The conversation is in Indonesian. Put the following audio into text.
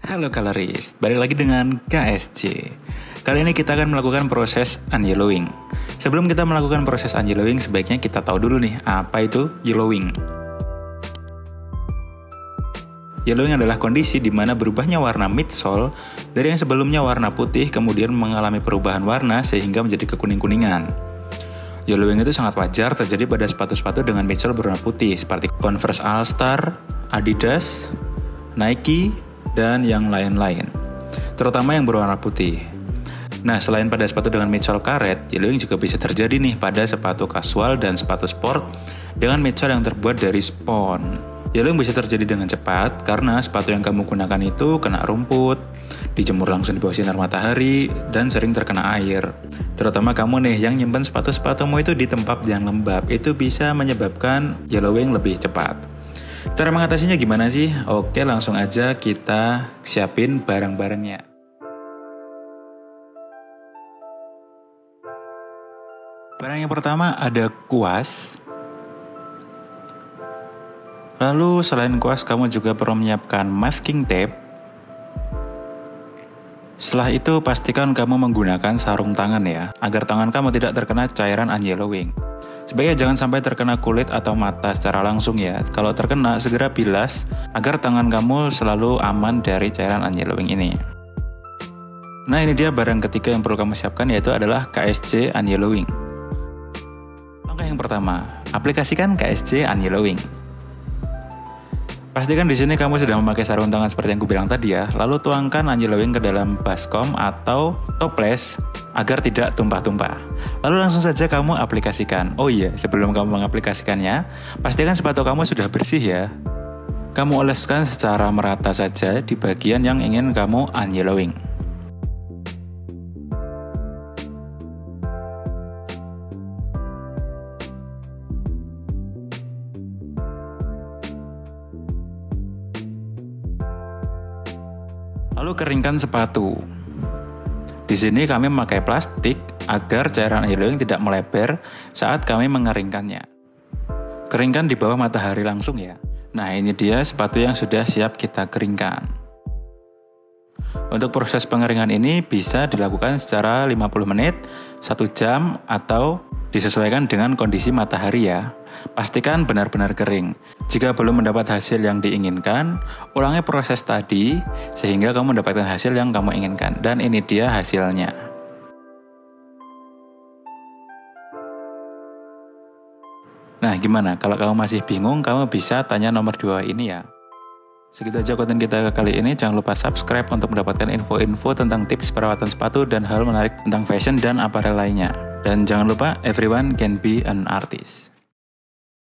Halo Coloris, balik lagi dengan KSC. Kali ini kita akan melakukan proses unyellowing. Sebelum kita melakukan proses unyellowing, sebaiknya kita tahu dulu nih, apa itu yellowing. Yellowing adalah kondisi di mana berubahnya warna midsole dari yang sebelumnya warna putih kemudian mengalami perubahan warna sehingga menjadi kekuning-kuningan. Yellowing itu sangat wajar terjadi pada sepatu-sepatu dengan midsole berwarna putih seperti Converse All Star, Adidas, Nike, dan yang lain-lain, terutama yang berwarna putih. Nah, selain pada sepatu dengan midsole karet, yellowing juga bisa terjadi nih pada sepatu kasual dan sepatu sport dengan midsole yang terbuat dari spon. Yellowing bisa terjadi dengan cepat karena sepatu yang kamu gunakan itu kena rumput, dijemur langsung di bawah sinar matahari, dan sering terkena air. Terutama kamu nih yang nyimpen sepatu-sepatumu itu di tempat yang lembab, itu bisa menyebabkan yellowing lebih cepat. Cara mengatasinya gimana sih? Oke, langsung aja kita siapin barang-barangnya. Barang yang pertama ada kuas. Lalu selain kuas, kamu juga perlu menyiapkan masking tape. Setelah itu pastikan kamu menggunakan sarung tangan ya, agar tangan kamu tidak terkena cairan unyellowing. Sebaiknya jangan sampai terkena kulit atau mata secara langsung ya. Kalau terkena, segera bilas agar tangan kamu selalu aman dari cairan unyellowing ini. Nah, ini dia barang ketiga yang perlu kamu siapkan, yaitu adalah KSC Unyellowing. Langkah yang pertama, aplikasikan KSC Unyellowing. Pastikan di sini kamu sudah memakai sarung tangan seperti yang aku bilang tadi ya. Lalu tuangkan unyellowing ke dalam baskom atau toples agar tidak tumpah-tumpah. Lalu langsung saja kamu aplikasikan. Oh iya, sebelum kamu mengaplikasikannya, pastikan sepatu kamu sudah bersih ya. Kamu oleskan secara merata saja di bagian yang ingin kamu unyellowing. Lalu keringkan sepatu. Di sini kami memakai plastik agar cairan unyellowing tidak melebar saat kami mengeringkannya. Keringkan di bawah matahari langsung ya. Nah, ini dia sepatu yang sudah siap kita keringkan. Untuk proses pengeringan ini bisa dilakukan secara 50 menit, 1 jam, atau disesuaikan dengan kondisi matahari ya. Pastikan benar-benar kering. Jika belum mendapat hasil yang diinginkan, ulangi proses tadi sehingga kamu mendapatkan hasil yang kamu inginkan. Dan ini dia hasilnya. Nah, gimana? Kalau kamu masih bingung, kamu bisa tanya nomor 2 ini ya. Segitu aja konten kita kali ini. Jangan lupa subscribe untuk mendapatkan info-info tentang tips perawatan sepatu dan hal menarik tentang fashion dan apparel lainnya. Dan jangan lupa, everyone can be an artist.